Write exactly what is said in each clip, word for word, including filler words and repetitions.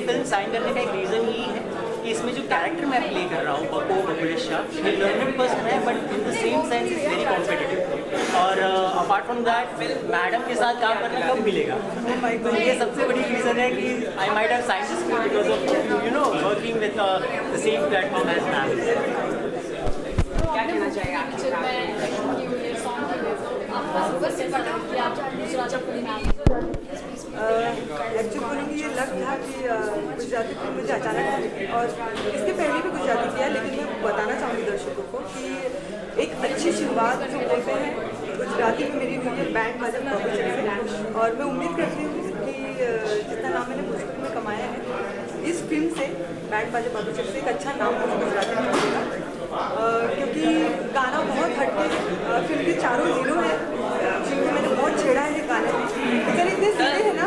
Film sign करने का एक रीज़न यही है कि इसमें जो कैरेक्टर मैं प्ले कर रहा हूँ बको बकुलेश शाह, ये लर्नड पर्सन है but in the same sense is very competitive. और अपार्ट फ्रॉम दैट मैडम के साथ काम करना कब मिलेगा, तो ये सबसे बड़ी रीज़न है कि I might have sign this film because of you know working with the same platform as ma'am. क्या कहना चाहेगा एक्चुअली बोलेंगे ये लग था कि गुजराती फिल्म मुझे अचानक, और इसके पहले भी गुजराती किया, लेकिन मैं बताना चाहूँगी दर्शकों को कि एक अच्छी शुरुआत जो बोलते हैं गुजराती में मेरी हुई है बैंड बाजा बबूचक से, और मैं उम्मीद करती हूँ कि जितना नाम मैंने भोजपुरी में कमाया है इस फिल्म से बैंड बाजा बबूचक से एक अच्छा नाम मुझे गुजराती में मिलेगा, क्योंकि गाना बहुत हटके है। फिल्म के चारों हीरो हैं जिनको मैंने बहुत छेड़ा है गाने में, लेकिन इतने सीधे हैं ना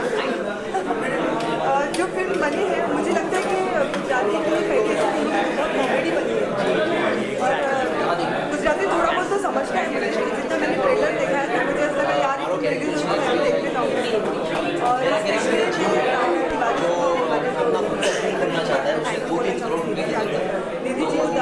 जो फिल्म बनी है। मुझे लगता है कि गुजराती की पहली बहुत कॉमेडी बनी है, और गुजराती थोड़ा बहुत तो समझता है मुझे, जितना मैंने ट्रेलर देखा है तो मुझे ऐसा लगा यार ये मैं देखने जाऊँगी। और दीदी जी को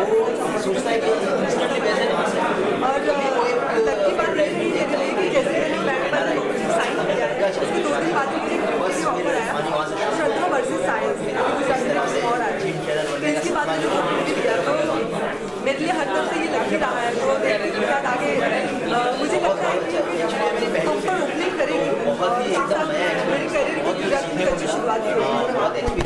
और लकी बात ये है कि जैसे मैंने बैंड पर साइन किया है उसके दो दिन बाद मुझे ऑफर आया श्रद्धा वर्सेस साइंस, गुजराती में और आया, तो इसके बाद मैंने किया तो मेरे लिए हर तरफ से ये लकी रहा है। तो देखने के बाद आगे मुझे लगता है कि हम पर ओपनिंग करेगी मेरे करियर की गुजराती में अच्छी शुरुआत होगी।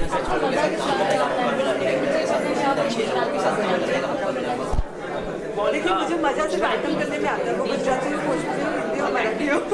देखिए मुझे मजा सिर्फ आइटम करने में आता है, वो गुजराती में भोजपुरी में हिंदी और मराठी हो।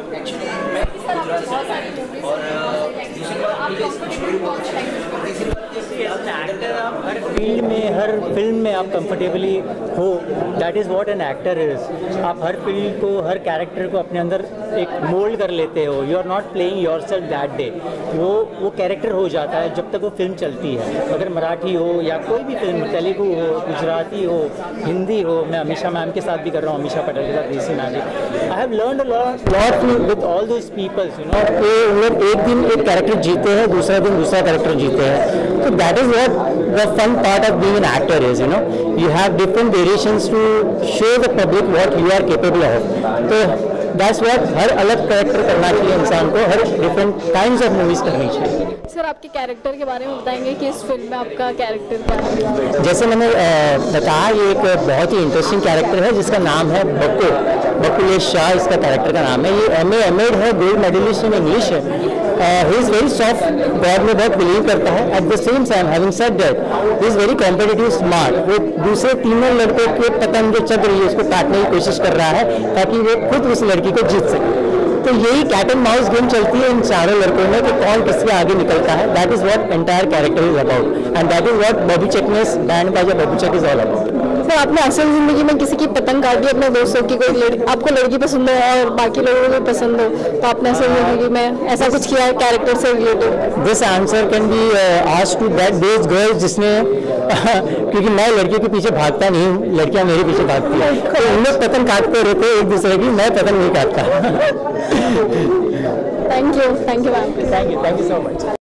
एक्टर आप हर फील्ड में हर फिल्म में आप कंफर्टेबली हो, that is what an actor is. आप हर फील्ड को हर कैरेक्टर को अपने अंदर एक मोल्ड कर लेते हो, you are not playing yourself that day, वो वो कैरेक्टर हो जाता है जब तक वो फिल्म चलती है। अगर मराठी हो या कोई भी फिल्म, तेलुगु हो, गुजराती हो, हिंदी हो, मैं अमीषा मैम के साथ भी कर रहा हूँ, अमीषा पटेल के साथ रीसी magic, I have learned a lot lot with all those peoples, you know कि लोग एक दिन एक कैरेक्टर जीते हैं, दूसरा दिन दूसरा कैरेक्टर जीते हैं, तो that is what the fun part of being an actor is, you know you have different variations to show the public what you are capable of. तो दैट्स व्हाट हर अलग कैरेक्टर करना चाहिए इंसान को, हर डिफरेंट काइंड्स ऑफ मूवीज करनी चाहिए। सर आपके कैरेक्टर के बारे में बताएंगे कि इस फिल्म में आपका कैरेक्टर क्या है? जैसे मैंने बताया ये एक बहुत ही इंटरेस्टिंग कैरेक्टर है जिसका नाम है बको बकुलेश शाह, इसका कैरेक्टर का नाम है। ये एम ए एम एड है, गोल्ड मेडलिस्ट इन इंग्लिश है, he is very soft, god में बहुत बिलीव करता है। At the same time having said that he is very competitive smart, वो दूसरे तीनों लड़कों के पतंग जो चल रही है उसको काटने की कोशिश कर रहा है ताकि वो खुद उस लड़की को जीत सके। तो यही कैट एंड माउस गेम चलती है इन चारों लड़कों में कि कौन किसके आगे निकलता है। That is what entire character is about and that is what बबूचकनेस band Baaja Babuchak is all about. Sir आपने असल जिंदगी में किसी की पतंग काटी अपने दोस्तों की, कोई लड़की आपको लड़की पसंद है और बाकी लोगों को पसंद हो, तो आपने असल जिंदगी में ऐसा कुछ किया है कैरेक्टर से related? This answer can be asked to that those girls जिसने क्योंकि मैं लड़कियों के पीछे भागता नहीं हूँ, लड़कियाँ मेरे पीछे भागती हैं, तो उन लोग पतंग काटते रहते हैं एक दूसरे की, मैं पतंग नहीं काटता। Thank you thank you ma'am. Thank you thank you so much.